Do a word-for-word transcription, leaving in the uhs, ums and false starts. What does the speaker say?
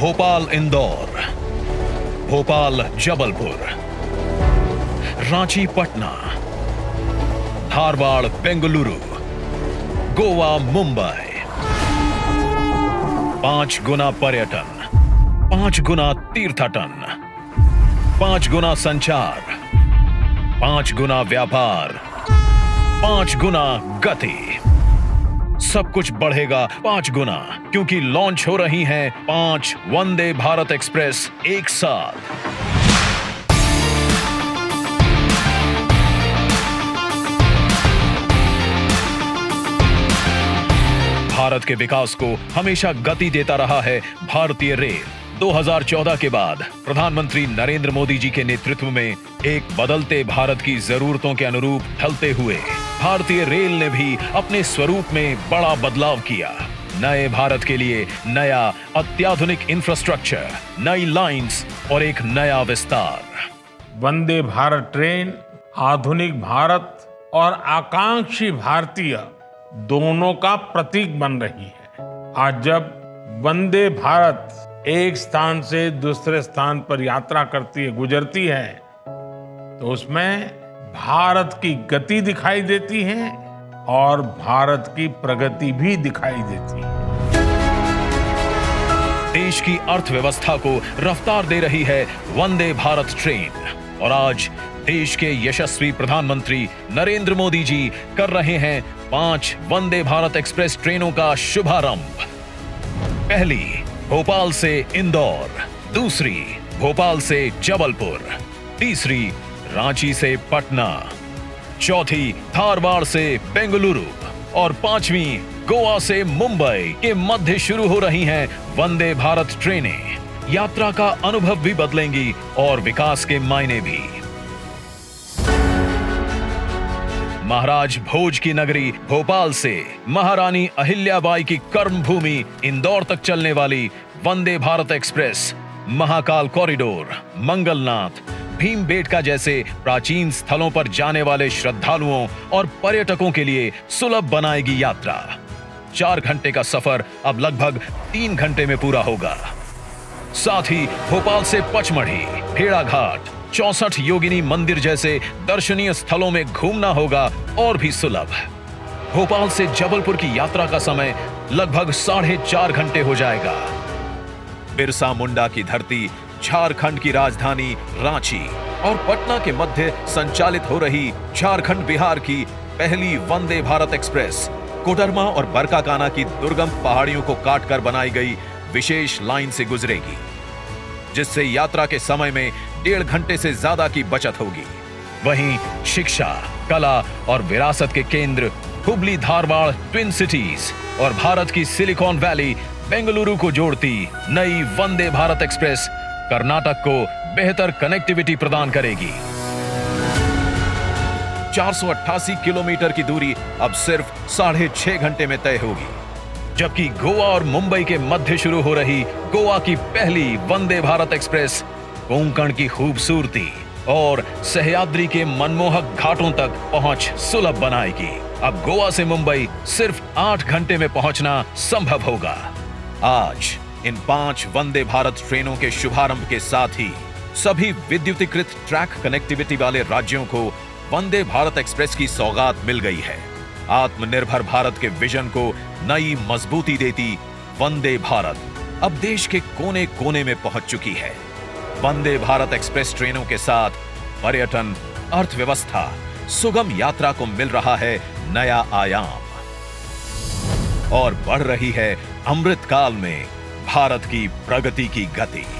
भोपाल इंदौर, भोपाल जबलपुर, रांची पटना, धारवाड़ बेंगलुरु, गोवा मुंबई। पांच गुना पर्यटन, पांच गुना तीर्थाटन, पांच गुना संचार, पांच गुना व्यापार, पांच गुना गति। सब कुछ बढ़ेगा पांच गुना, क्योंकि लॉन्च हो रही हैं पांच वंदे भारत एक्सप्रेस एक साथ। भारत के विकास को हमेशा गति देता रहा है भारतीय रेल। दो हज़ार चौदह के बाद प्रधानमंत्री नरेंद्र मोदी जी के नेतृत्व में एक बदलते भारत की जरूरतों के अनुरूप ढलते हुए भारतीय रेल ने भी अपने स्वरूप में बड़ा बदलाव किया। नए भारत के लिए नया अत्याधुनिक इंफ्रास्ट्रक्चर, नई लाइंस और एक नया विस्तार। वंदे भारत ट्रेन आधुनिक भारत और आकांक्षी भारतीय दोनों का प्रतीक बन रही है। आज जब वंदे भारत एक स्थान से दूसरे स्थान पर यात्रा करती है, गुजरती है, तो उसमें भारत की गति दिखाई देती है और भारत की प्रगति भी दिखाई देती है। देश की अर्थव्यवस्था को रफ्तार दे रही है वंदे भारत ट्रेन और आज देश के यशस्वी प्रधानमंत्री नरेंद्र मोदी जी कर रहे हैं पांच वंदे भारत एक्सप्रेस ट्रेनों का शुभारंभ। पहली भोपाल से इंदौर, दूसरी भोपाल से जबलपुर, तीसरी रांची से पटना, चौथी धारवाड़ से बेंगलुरु और पांचवी गोवा से मुंबई के मध्य शुरू हो रही हैं वंदे भारत ट्रेनें। यात्रा का अनुभव भी बदलेंगी और विकास के मायने भी। महाराज भोज की नगरी भोपाल से महारानी अहिल्याबाई की कर्मभूमि इंदौर तक चलने वाली वंदे भारत एक्सप्रेस महाकाल कॉरिडोर, मंगलनाथ, भीमबेटका जैसे प्राचीन स्थलों पर जाने वाले श्रद्धालुओं और पर्यटकों के लिए सुलभ बनाएगी यात्रा। चार घंटे का सफर अब लगभग तीन घंटे में पूरा होगा। साथ ही भोपाल से पचमढ़ी, भेड़ाघाट, चौसठ योगिनी मंदिर जैसे दर्शनीय स्थलों में घूमना होगा और भी सुलभ। भोपाल से जबलपुर की यात्रा का समय लगभग साढ़े चार घंटे हो जाएगा। बिरसा मुंडा की धरती, झारखंड की राजधानी रांची और पटना के मध्य संचालित हो रही झारखंड बिहार की पहली वंदे भारत एक्सप्रेस कोडरमा और बरकाकाना की दुर्गम पहाड़ियों को काटकर बनाई गई विशेष लाइन से गुजरेगी, जिससे यात्रा के समय में डेढ़ घंटे से ज्यादा की बचत होगी। वहीं शिक्षा, कला और विरासत के केंद्र हुबली धारवाड़ ट्विन सिटीज और भारत की सिलिकॉन वैली बेंगलुरु को जोड़ती नई वंदे भारत एक्सप्रेस कर्नाटक को बेहतर कनेक्टिविटी प्रदान करेगी। चार सौ अट्ठासी किलोमीटर की दूरी अब सिर्फ साढ़े छह घंटे में तय होगी, जबकि गोवा और मुंबई के मध्य शुरू हो रही गोवा की पहली वंदे भारत एक्सप्रेस कोंकण की खूबसूरती और सह्याद्री के मनमोहक घाटों तक पहुंच सुलभ बनाएगी। अब गोवा से मुंबई सिर्फ आठ घंटे में पहुंचना संभव होगा। आज इन पांच वंदे भारत ट्रेनों के शुभारंभ के साथ ही सभी विद्युतीकृत ट्रैक कनेक्टिविटी वाले राज्यों को वंदे भारत एक्सप्रेस की सौगात मिल गई है। आत्मनिर्भर भारत के विजन को नई मजबूती देती वंदे भारत अब देश के कोने कोने में पहुंच चुकी है। वंदे भारत एक्सप्रेस ट्रेनों के साथ पर्यटन, अर्थव्यवस्था, सुगम यात्रा को मिल रहा है नया आयाम और बढ़ रही है अमृतकाल में भारत की प्रगति की गति।